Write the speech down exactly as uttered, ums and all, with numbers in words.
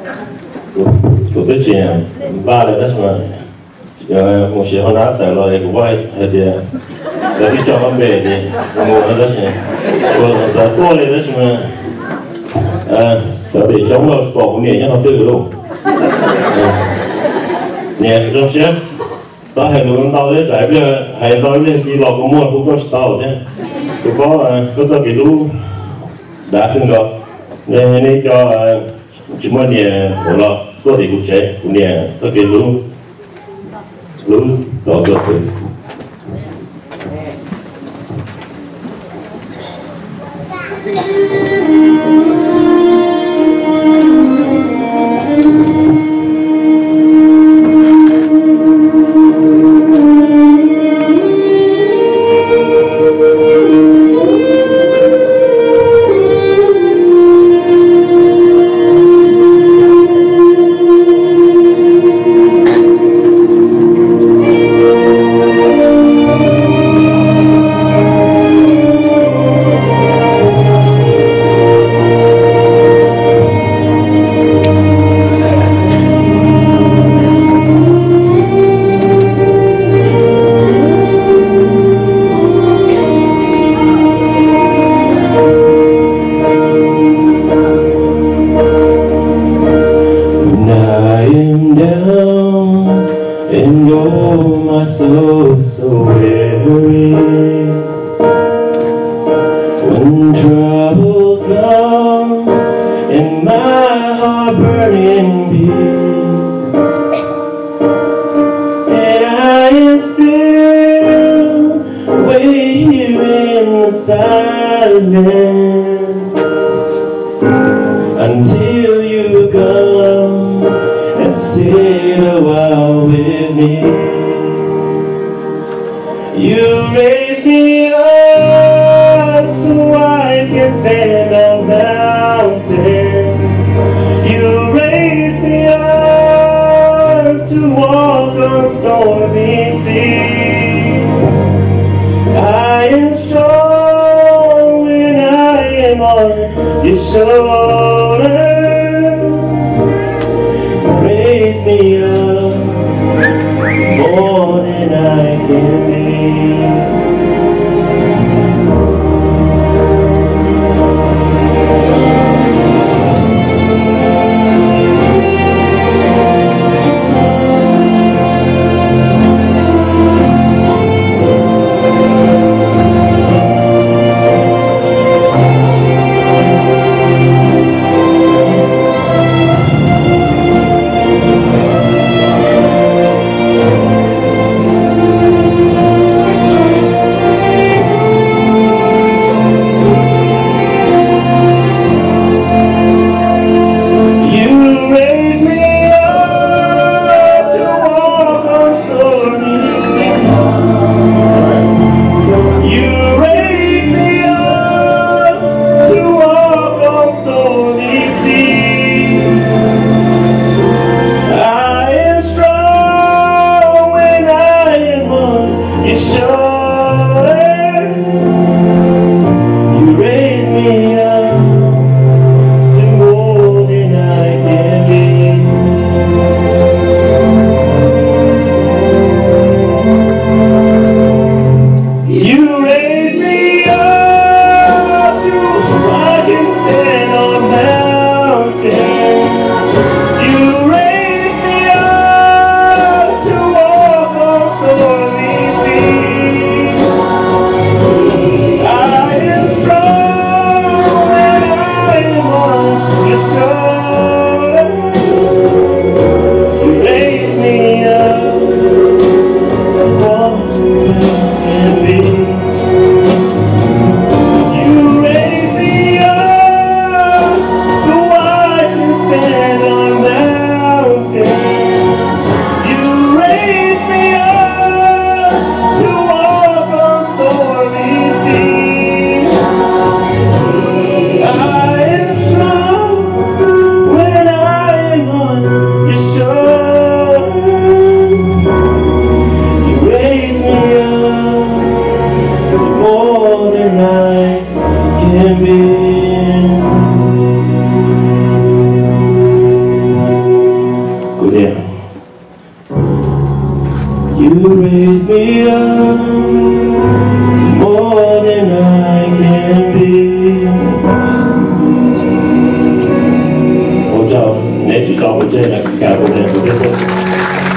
của cái chuyện ba là đó mà giờ một số họ nói tại là của vay hay thì là cái cho con về thì ngồi đó chứ rồi giờ tôi này đó mà à có thể chống nó bỏ cũng nhẹ nhàng nó tự luôn nhẹ trong xe ta hay luôn tao đấy trái bây giờ hay nói lên thì lò có mua cũng có tao thế cũng có có tao cái lú đã từng rồi nên nên cho chỉ muốn nhẹ của nó có thể cũng chế cũng nhẹ tao cái lú lú đó được rồi until you come and sit a while with me. You raise me up so I can stand on mountain. You raise me up to walk on stormy seas. I am strong when I am on your shoulder. Raise me up more than I can be. raise me up to more than I can be. Hỗ trợ nếu chỉ có một trên là cả một nền của thế giới.